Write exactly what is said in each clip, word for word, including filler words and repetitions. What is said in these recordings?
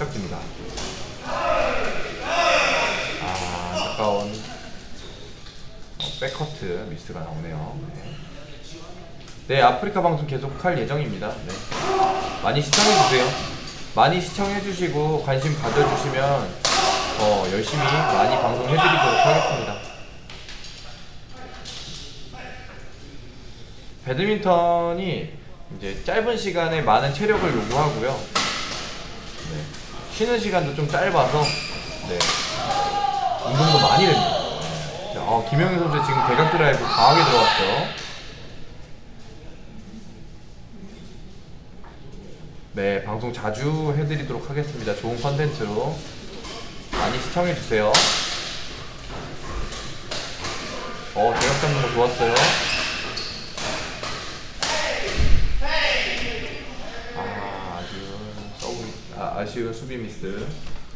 시작됩니다. 아, 안타까운 어, 백커트 미스가 나오네요. 네. 네, 아프리카 방송 계속 할 예정입니다. 네. 많이 시청해주세요. 많이 시청해주시고 관심 가져주시면 어, 열심히 많이 방송해드리도록 하겠습니다. 배드민턴이 이제 짧은 시간에 많은 체력을 요구하고요. 네. 쉬는 시간도 좀 짧아서 네. 운동도 많이 됩니다. 네. 자, 어, 김영희 선수 지금 대각 드라이브 강하게 들어갔죠. 네, 방송 자주 해드리도록 하겠습니다. 좋은 컨텐츠로 많이 시청해주세요. 어, 대각 잡는 거 좋았어요. 아, 아쉬운 서브, 아, 아쉬운 수비 미스.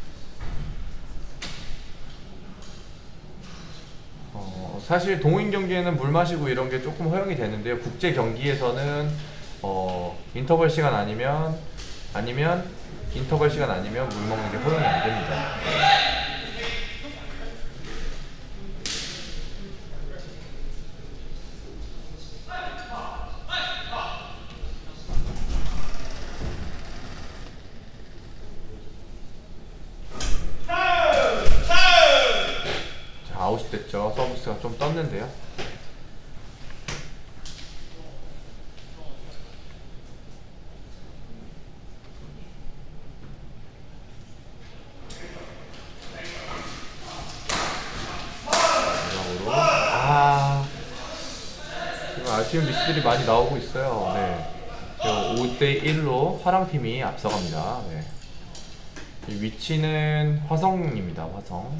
어, 사실 동호인 경기에는 물 마시고 이런 게 조금 허용이 되는데요. 국제 경기에서는 어, 인터벌 시간 아니면 아니면 인터벌 시간 아니면 물 먹는 게 허용이 안 됩니다. 자, 아웃이 됐죠. 서비스가 좀 떴는데요. 아쉬운 미스들이 많이 나오고 있어요. 네. 오 대 일로 화랑팀이 앞서갑니다. 네. 이 위치는 화성입니다. 화성.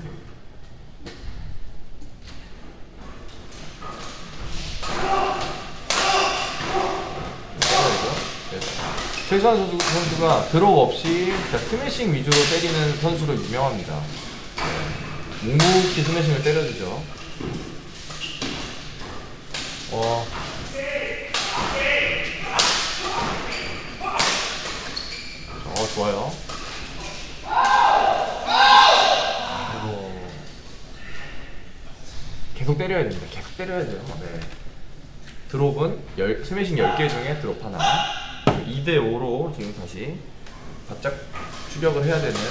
네. 최수환 선수, 선수가 드롭 없이 스매싱 위주로 때리는 선수로 유명합니다. 네. 묵묵히 스매싱을 때려주죠. 어. 어, 좋아요. 아이고. 계속 때려야 됩니다. 계속 때려야 돼요. 네. 드롭은 열, 스매싱 열 개 중에 드롭 하나. 이 대 오로 지금 다시 바짝 추격을 해야 되는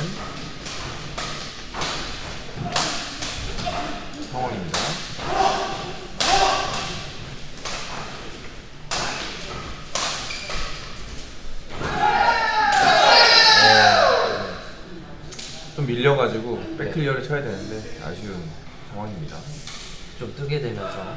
상황입니다. 좀 밀려가지고 백클리어를 쳐야 되는데 아쉬운 상황입니다. 좀 뜨게 되면서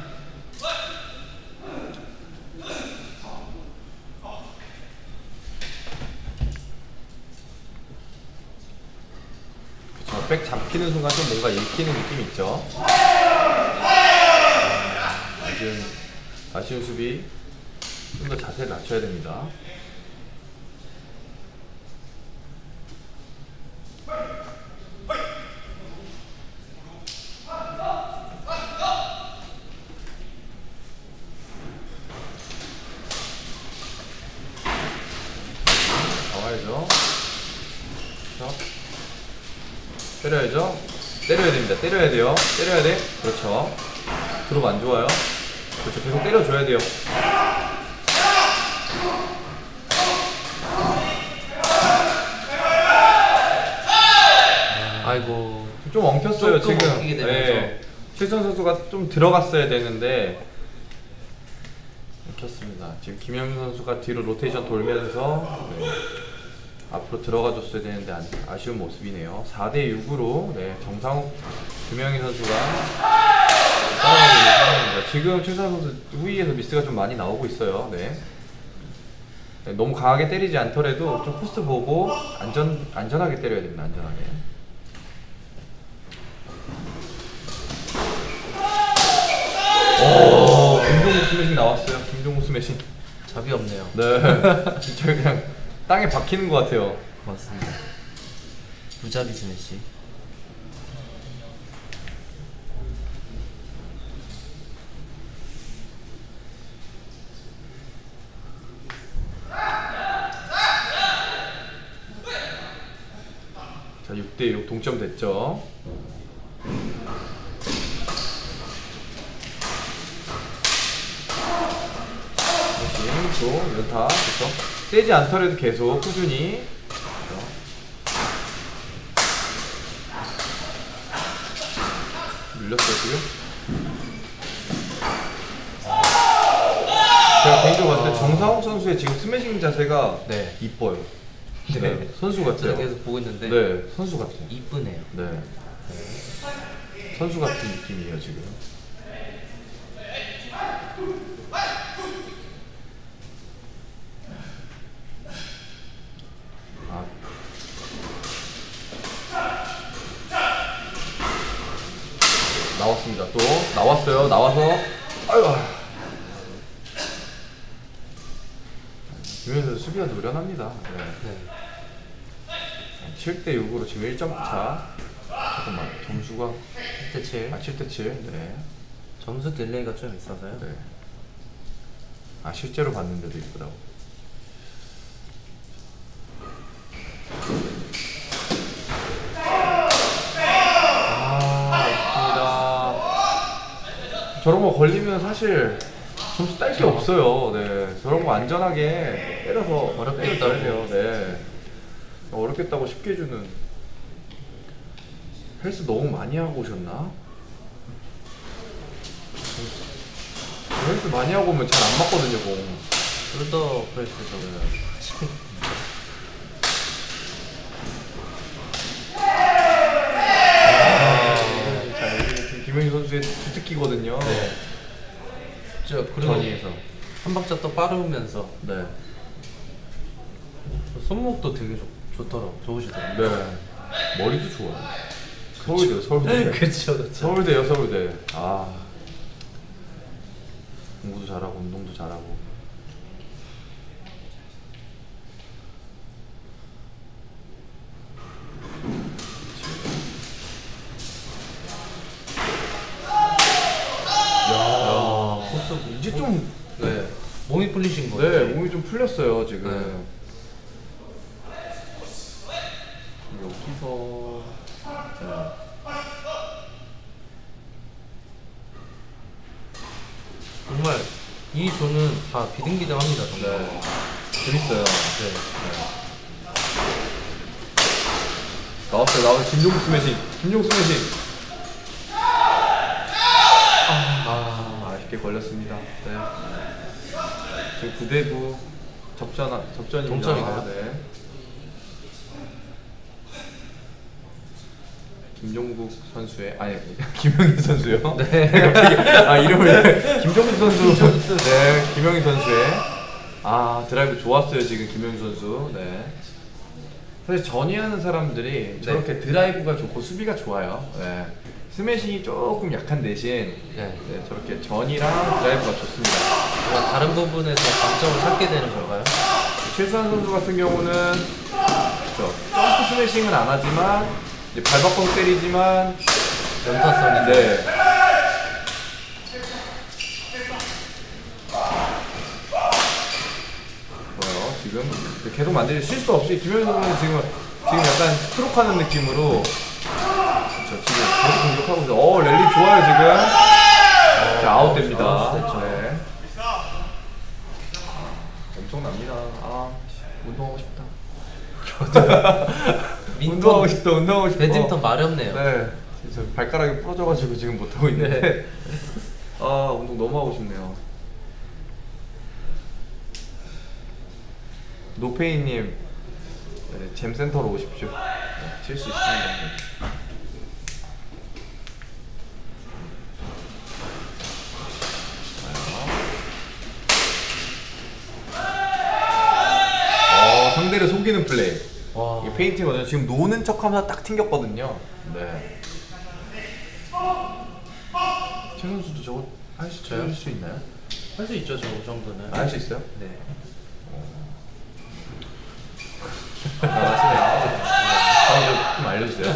그쵸, 백 잡히는 순간 좀 뭔가 읽히는 느낌이 있죠. 아쉬운, 아쉬운 수비. 좀 더 자세를 낮춰야 됩니다. 나와야죠. 그렇죠. 때려야죠. 때려야 됩니다. 때려야 돼요. 때려야 돼. 그렇죠. 드롭 안 좋아요. 그렇죠. 계속 때려줘야 돼요. 아이고 좀 엉켰어요 지금. 네. 최수환 선수가 좀 들어갔어야 되는데 엉켰습니다. 지금 김영민 선수가 뒤로 로테이션 돌면서 네. 앞으로 들어가 줬어야 되는데 아쉬운 모습이네요. 사 대 육으로 네, 정상욱 김영민 선수가 따라가고 있는 상황입니다. 지금 최수환 선수 후위에서 미스가 좀 많이 나오고 있어요. 네. 네, 너무 강하게 때리지 않더라도 좀 코스 보고 안전, 안전하게 때려야 됩니다. 안전하게. 오, 김종국 스매싱 나왔어요. 김종국 스매싱. 잡이 없네요. 네. 진짜 그냥 땅에 박히는 것 같아요. 맞습니다. 무자비 스매시. 대 육 동점 됐죠. 다시 또 연타. 그렇죠. 세지 않더라도 계속 꾸준히. 그렇죠. 밀렸어요 지금. 제가 개인적으로 봤을 때 정상욱 선수의 지금 스매싱 자세가 네. 이뻐요. 네. 네. 선수 같아요. 제가 계속 보고 있는데 네, 선수 같아요. 이쁘네요. 네. 선수 같은 느낌이에요 지금. 아. 나왔습니다. 또 나왔어요. 나와서 아유. 김현수 수비가 노련합니다. 네. 네. 칠 대 육으로 지금 일 점 차. 잠깐만 점수가 칠 대 칠. 아 칠 대 칠. 네. 점수 딜레이가 좀 있어서요. 네. 아 실제로 봤는데도 이쁘다고. 아 아쉽습니다. 저런 거 걸리면 사실 점수 딸 게 없어요. 네. 저런 거 안전하게 때려서 어렵겠다고. 때려야 돼요. 네. 어렵겠다고 쉽게 주는. 헬스 너무 많이 하고 오셨나? 헬스 많이 하고 오면 잘 안 맞거든요, 공. 숄더 프레스 저는. 아, 자, 이게 김영희 선수의 주특기거든요. 네. 저 그리고 전위에서. 한 박자 또 빠르면서 네. 손목도 되게 좋, 좋더라고 좋으시더라고요. 네. 머리도 좋아요. 서울대요, 서울대. 그렇죠, 그렇죠. 서울대요, 서울대. 아. 공부도 잘하고, 운동도 잘하고. 야, 벌써 이제 좀, 네. 몸이 풀리신 거예요. 네, 몸이 좀 풀렸어요, 지금. 네. 여기서. 네. 정말 이 조는 다 비등비등합니다, 정말. 네. 재밌어요. 네. 나왔어요, 나왔어요. 김종국 스매싱. 김종국 스매싱. 아, 아쉽게 걸렸습니다. 네. 지금 구 대 구 접전, 접전입니다. 동점인가요? 네. 김종국 선수의, 아니, 김영희 선수요? 네. 갑자기, 아, 이름을, 김종국 선수. 네, 김영희 선수의. 아, 드라이브 좋았어요, 지금 김영희 선수. 네. 사실 전이하는 사람들이 저렇게 드라이브가 좋고 수비가 좋아요. 네. 스매싱이 조금 약한 대신 네. 네, 저렇게 전이랑 드라이브가 좋습니다. 뭔가 다른 부분에서 강점을 찾게 되는 건가요? 최수환 선수 같은 경우는 그렇죠. 점프 스매싱은 안 하지만 이제 발바꿈 때리지만 연타성이. 네. 좋아요. 지금 계속 만들지 실수 없이 김현수 선수는 지금 지금 약간 스트로크하는 느낌으로 그렇죠. 지금 계속 공격하고 있어. 어 랠리 좋아요 지금. 자 아웃됩니다. 아웃됐죠. 네. 엄청납니다. 아 운동하고 싶다. 운동하고 싶다. 운동하고 싶다. 배드민턴 말이 없네요. 네. 진짜 발가락이 부러져가지고 지금 못하고 있는데 네. 아 운동 너무 하고 싶네요. 노페이님 네, 잼센터로 오십시오. 네, 칠 수 있습니다. 어, 상대를 속이는 플레이. 와. 이게 페인팅거든요. 지금 노는 척하면서 딱 튕겼거든요. 네. 최 선수도 저거 할수 저요? 할 수 있나요? 할 수 있죠, 저 정도는. 할 수 있어요? 네. 잘하시네요. 아, 좀 알려주세요.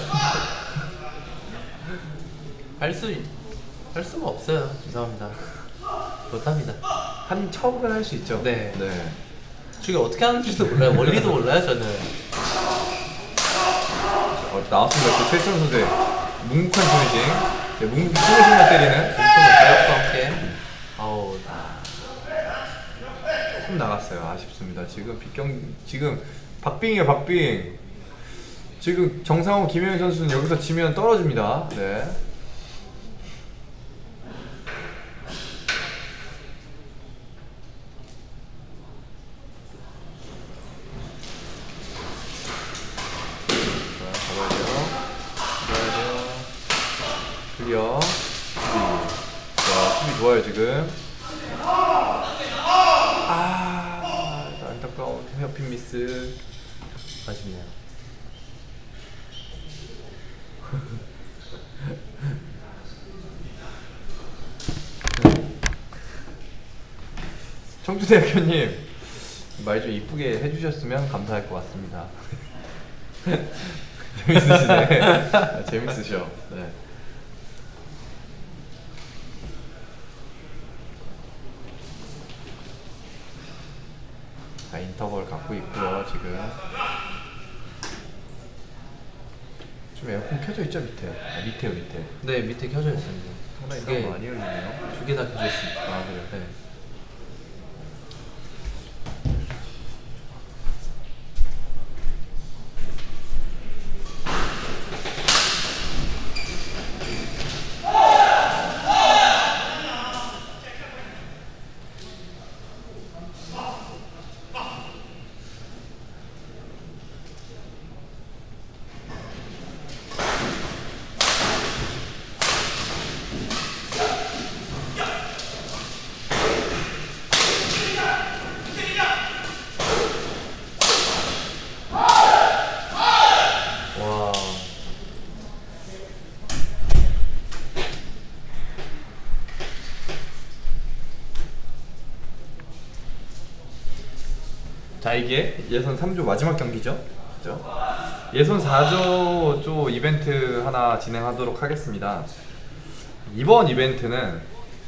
할 수, 할 수가 없어요. 죄송합니다. 못합니다. 한 척은 할 수 있죠. 네. 네. 저게 어떻게 하는지도 몰라요. 원리도 몰라요, 저는. 어, 나왔습니다. 그 최수현 선수의 묵묵한 스매싱. 네, 묵묵히 스매싱만 때리는 가볍과 함께. 아우. 조금 나갔어요. 아쉽습니다. 지금 빗경 지금 박빙이에요. 박빙. 지금 정상훈, 김영희 선수는 여기서 지면 떨어집니다. 네. 클리어. 수비. 자, 수비 좋아요 지금. 아, 안타까운 헤어핀 미스. 아쉽네요. 청주대학교님 말 좀 이쁘게 해주셨으면 감사할 것 같습니다. 재밌으시네. 아, 재밌으셔. 네. 자, 인터벌 갖고 있고요 지금. 좀 에어컨 켜져 있죠 밑에? 아, 밑에요 밑에. 네, 밑에 켜져 있습니다. 상당히 두 개, 땀 많이 흘리네요. 두 개 다 켜져 있습니다. 아 그래요? 네. 와. 자, 이게 예선 삼 조 마지막 경기죠. 그죠? 예선 사 조 조 이벤트 하나 진행하도록 하겠습니다. 이번 이벤트는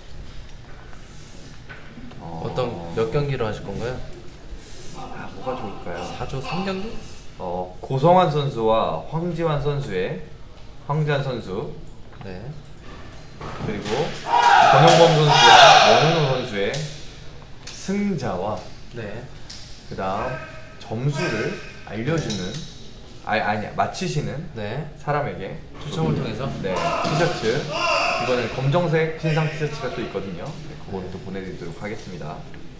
어... 어떤 몇 경기로 하실 건가요? 아, 뭐가 좋을까요? 사 조 삼 경기? 어, 고성환 선수와 황지환 선수의 황지환 선수, 네. 그리고 권영범 선수와 원현호 선수의 승자와 네. 그 다음 점수를 알려주는 아니 아니야 맞히시는 네. 사람에게 추첨을 통해서? 네 티셔츠, 이번엔 검정색 신상 티셔츠가 또 있거든요. 네, 그거를 또 보내드리도록 하겠습니다.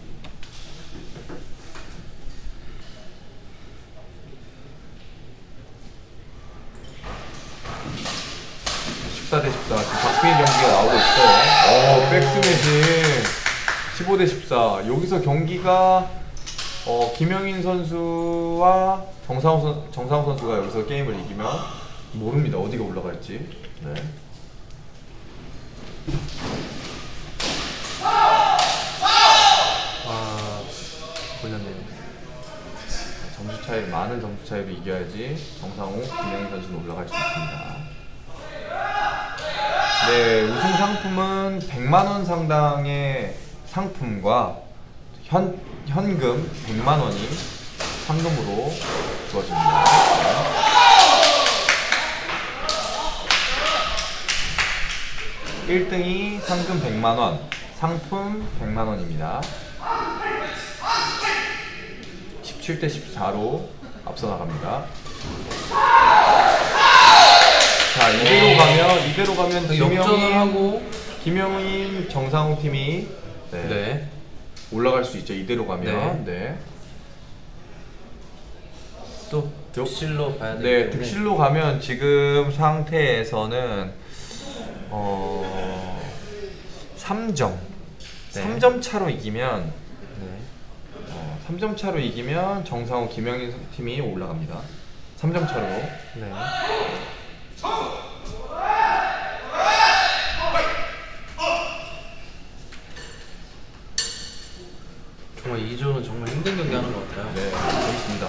십사 대 십사 지금 박빙의 경기가 나오고 있어요. 어, 백스매싱 십오 대 십사. 여기서 경기가 어, 김영인 선수와 정상우, 선, 정상우 선수가 여기서 게임을 이기면 모릅니다. 어디가 올라갈지. 네. 아, 걸렸네요. 점수 차이, 많은 점수 차이로 이겨야지 정상우, 김영인 선수는 올라갈 수 있습니다. 네, 우승 상품은 백만 원 상당의 상품과 현, 현금 백만 원이 상금으로 주어집니다. 일 등이 상금 백만 원, 상품 백만 원입니다. 십칠 대 십사로 앞서 나갑니다. 자, 이대로 가면 이대로 가면 역전을 하고 김영인, 정상우 팀이 네, 네. 올라갈 수 있죠. 이대로 가면. 네. 네. 또 득실로 가야 되기 네, 때문에. 득실로 가면 지금 상태에서는 어 삼 점. 네. 삼 점 차로 이기면 네. 어, 삼 점 차로 이기면 정상우, 김영인 팀이 올라갑니다. 삼 점 차로. 네. 정말 이 조는 정말 힘든 경기 하는 것 같아요. 네, 재밌습니다.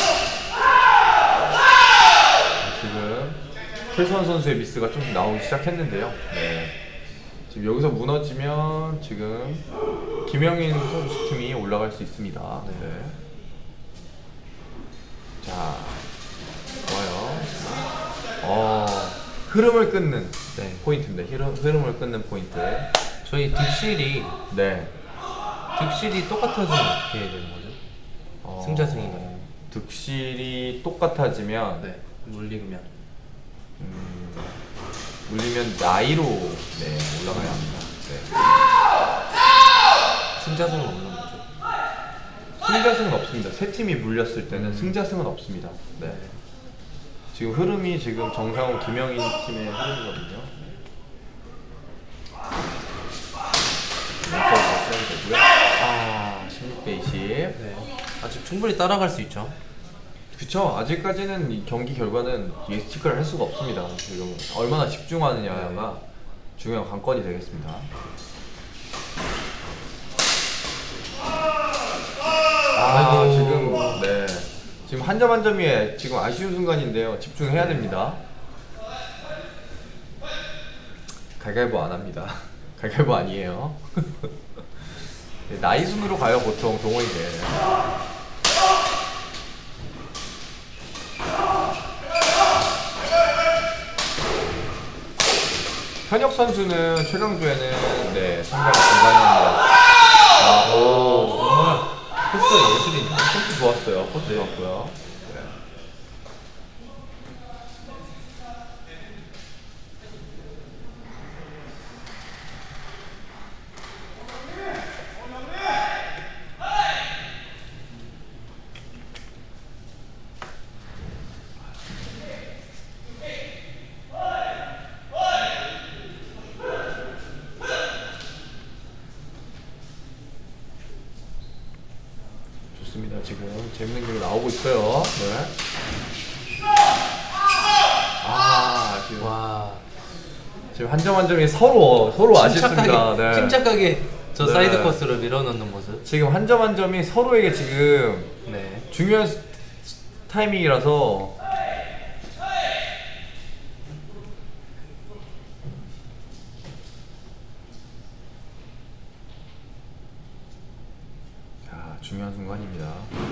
지금 최수원 선수의 미스가 좀 나오기 시작했는데요. 네. 지금 여기서 무너지면 지금 김영인 선수 팀이 올라갈 수 있습니다. 네. 자, 좋아요. 어, 흐름을 끊는 네. 포인트입니다. 흐름, 흐름을 끊는 포인트. 저희 득실이 네. 득실이 똑같아지면 어떻게 해야 되는 거죠? 어, 승자승인가요? 득실이 똑같아지면 네. 물리면 음, 물리면 나이로 네, 올라가야 합니다. 네. 승자승은 없는 거죠? 승자승은 없습니다. 세 팀이 물렸을 때는 음. 승자승은 없습니다. 네. 지금 흐름이 지금 정상훈, 김영인 팀의 흐름이거든요. 연습부터 시작이 되고요. 아, 십육 대 이십. 네. 아직 충분히 따라갈 수 있죠. 그쵸. 아직까지는 이 경기 결과는 예측을 할 수가 없습니다. 지금 얼마나 집중하느냐가 중요한 관건이 되겠습니다. 아, 아이고. 지금 네 지금 한 점 한 점이 지금 아쉬운 순간인데요. 집중해야 됩니다. 갈갈보 안 합니다. 갈갈보 아니에요. 네, 나이 순으로 가요 보통 동호인 대회는. 현역 선수는 최강조에는 네 참가가 불가능합니다. 아, 오, 정말 코스 예술이네. 코스 좋았어요. 코스 네. 좋았고요. 네. 좋습니다. 지금 재밌는 경기 나오고 있어요. 네. 아, 지금 와. 지금 한 점 한 점이 서로 서로 아쉽습니다. 침착하게, 네. 침착하게 저 네. 사이드 코스로 밀어넣는 모습. 지금 한 점 한 점이 서로에게 지금 네. 중요한 스- 타이밍이라서 자, 중요한 순간입니다.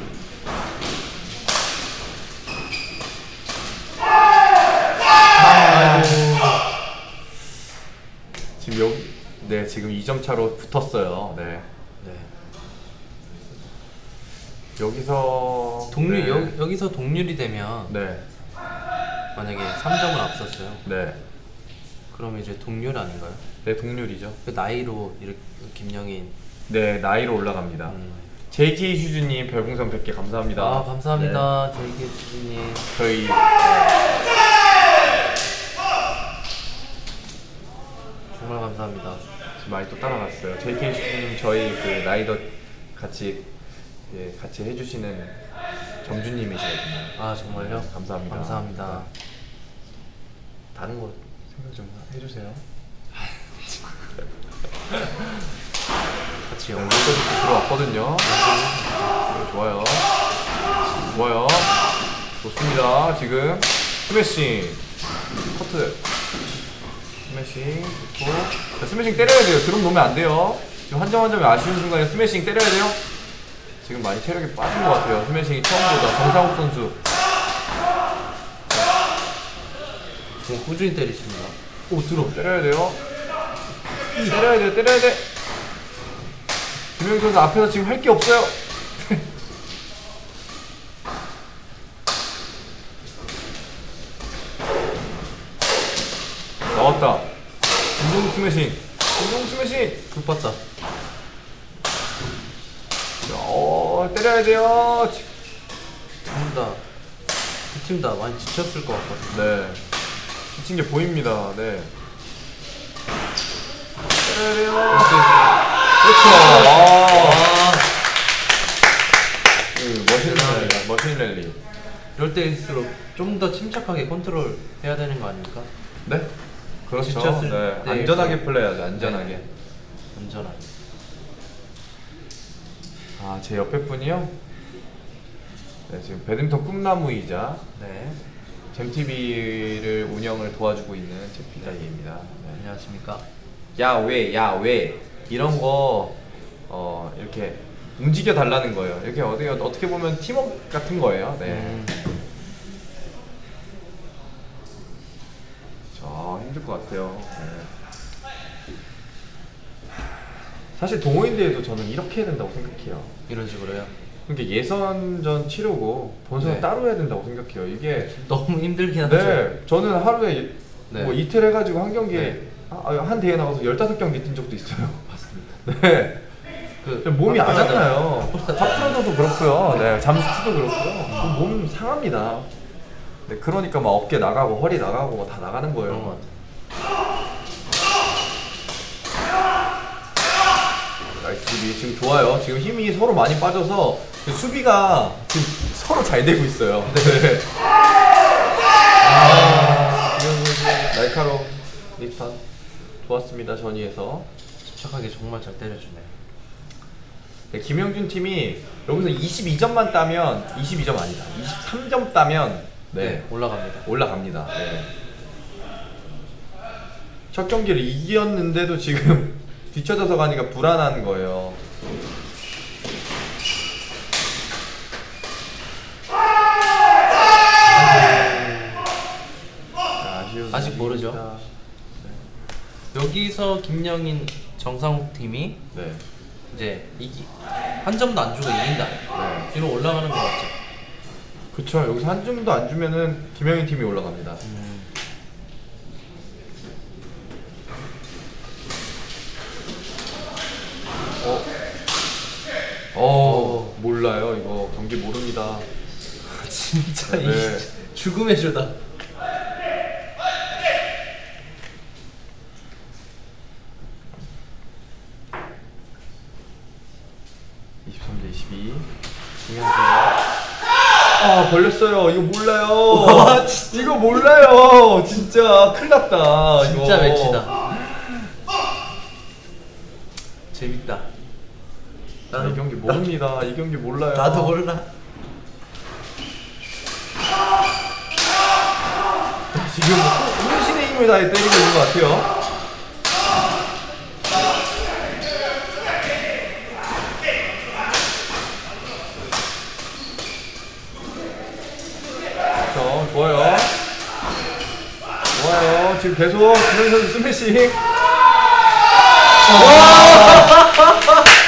지금 여기 네 지금 이 점 차로 붙었어요. 네 네. 여기서 동률 네. 여, 여기서 동률이 되면 네. 만약에 삼 점을 앞섰어요. 네. 그럼 이제 동률 아닌가요? 네, 동률이죠. 그 나이로 이렇게 김영인. 네, 나이로 올라갑니다. 음. 제이케이 휴즈님 별풍선 백 개 감사합니다. 아 감사합니다. 제이케이 수진님. 네, 저희 정말 감사합니다. 지금 많이 또 따라갔어요. 제이케이 휴즈님 저희 그 라이더 같이 예, 같이 해주시는 정주님이시거든요. 아 정말요? 네, 감사합니다. 감사합니다. 다른 거 생각 좀 해주세요. 같이 네, 연구. 서비스 들어왔거든요. 네, 좋아요. 좋아요. 좋습니다. 지금 스매싱 커트 스매싱 좋고 자, 스매싱 때려야 돼요. 드럼 놓으면 안 돼요. 지금 한 점 한 점이 아쉬운 순간에 스매싱 때려야 돼요. 지금 많이 체력이 빠진 것 같아요. 스매싱이 처음보다 정상욱 선수 지금 꾸준히 때리십니다. 오 드럼 때려야 돼요. 때려야 돼 때려야 돼. 김영희 선수 앞에서 지금 할 게 없어요. 나왔다. 김종 스매싱. 김종 스매싱. 불 봤다. 어 때려야 돼요. 지- 두팀다두 팀 다 많이 지쳤을 것 같거든요. 네. 지친 게 보입니다. 네. 때려야 돼요. 그렇죠. 아. 그 머신 랠리. 머신 랠리. 이럴 때일수록 좀 더 침착하게 컨트롤 해야 되는 거 아닙니까? 네. 그렇죠. 지쳤을 네. 때 안전하게 일단- 플레이하죠. 안전하게. 네. 안전하게. 아, 제 옆에 분이요. 네, 지금 배드민턴 꿈나무이자 네. 잼티비를 운영을 도와주고 있는 제피다이입니다. 네. 안녕하십니까? 야, 왜, 야, 왜 이런 거 어, 이렇게 움직여 달라는 거예요. 이렇게 어떻게 어떻게 보면 팀워크 같은 거예요. 네. 음. 있을 것 같아요. 네. 사실 동호인대회도 저는 이렇게 해야 된다고 생각해요. 이런 식으로요. 그러니까 예선전 치르고 본선 네. 따로 해야 된다고 생각해요. 이게 너무 힘들긴 하죠. 네, 저는 하루에 네. 뭐 이틀 해가지고 한 경기에 네. 아, 한 대회 나가서 열다섯 경기 뛴 적도 있어요. 맞습니다. 네. 그 좀 몸이 안 팝프라더- 하잖아요. 탑프로도 그렇고요. 네, 잠수도 그렇고요. 몸 상합니다. 네, 그러니까 막 어깨 나가고 허리 나가고 뭐 다 나가는 그런 것 거예요. 같아요. 나이스 수비 지금 좋아요. 지금 힘이 서로 많이 빠져서 수비가 지금 서로 잘 되고 있어요. 네. 아, 김현 선수 날카로운 리턴 좋았습니다. 전위에서. 침착하게 정말 잘 때려주네요. 네, 김영준 팀이 여기서 이십이 점만 따면 이십이 점 아니다. 이십삼 점 따면 네, 네, 올라갑니다. 올라갑니다. 네. 첫 경기를 이겼는데도 지금 뒤쳐져서 가니까 불안한 거예요. 자, 아쉬운 아직 모르죠. 경기입니다. 여기서 김영인 정상욱 팀이 네. 이제 이기 한 점도 안 주고 이긴다. 네. 뒤로 올라가는 거 같죠. 그쵸. 여기서 한 점도 안 주면은 김영인 팀이 올라갑니다. 음. 어? 어, 몰라요. 이거 경기 모릅니다. 진짜 네. 이 죽음의 주다. 이십삼 대 이십이. 김현수가 아, 걸렸어요. 이거 몰라요. 와, 이거 몰라요. 진짜 큰일 났다. 진짜 이거. 매치다. 재밌다. 나 이 경기 모릅니다. 이 경기 몰라요. 나도 몰라. 지금 혼신의 힘을 다해 때리고 있는 것 같아요. 자, 좋아요. 좋아요. 지금 계속 김현 선수 스매싱. 와!